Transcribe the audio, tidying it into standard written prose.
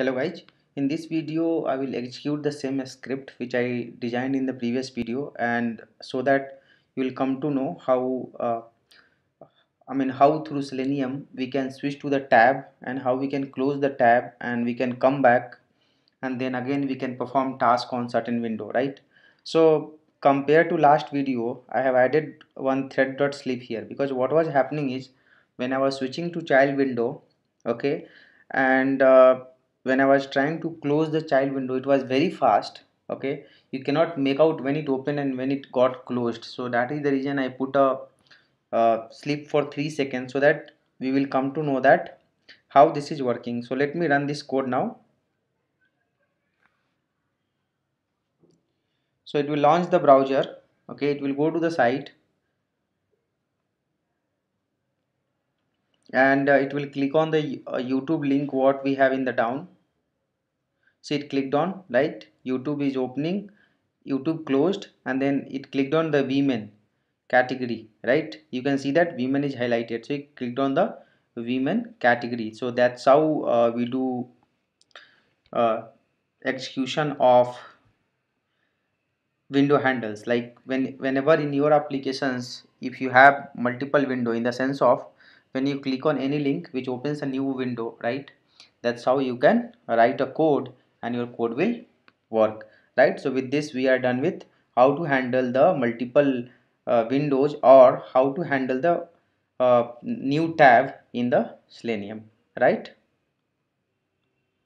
Hello guys, in this video I will execute the same script which I designed in the previous video, and so that you will come to know how how through Selenium we can switch to the tab and how we can close the tab and we can come back, and then again we can perform task on certain window, right? So compared to last video I have added one thread.sleep here, because what was happening is when I was switching to child window, okay, and when I was trying to close the child window it was very fast, okay. You cannot make out when it opened and when it got closed, so that is the reason I put a sleep for 3 seconds, so that we will come to know that how this is working. So let me run this code now. So it will launch the browser, okay, it will go to the site, and it will click on the YouTube link what we have in the down. See, it clicked on, right? YouTube is opening, YouTube closed, and then it clicked on the women category, right? You can see that women is highlighted, so it clicked on the women category. So that's how we do uh, execution of window handles. Like whenever in your applications if you have multiple window, in the sense of when you click on any link which opens a new window, right? That's how you can write a code and your code will work, right? So with this we are done with how to handle the multiple windows, or how to handle the new tab in the Selenium, right?